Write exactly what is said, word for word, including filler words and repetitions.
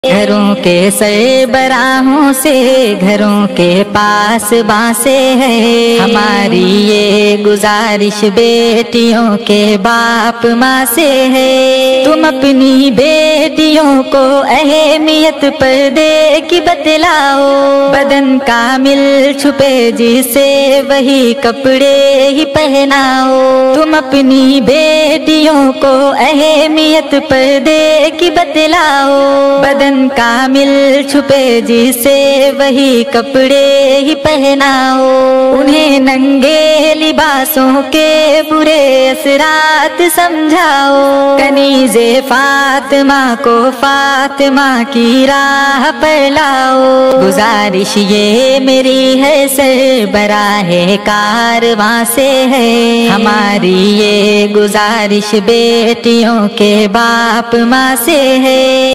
घरों के सरबराहों से घरों के पास बांसे है। हमारी ये गुजारिश बेटियों के बाप माँ से है। तुम अपनी बेटियों को अहमियत पर्दे की बतलाओ। बदन कामिल छुपे जिसे वही कपड़े ही पहनाओ। तुम अपनी बेटियों को अहमियत पर्दे की बतलाओ। बदन कामिल छुपे जिसे वही कपड़े ही पहनाओ। उन्हें नंगे लिबासों के बुरे असरात समझाओ। कनीज़े फातिमा को फातिमा की राह पर लाओ। गुजारिश ये मेरी है सरबराहे कारवां से है। हमारी ये गुजारिश बेटियों के बाप माँ से है।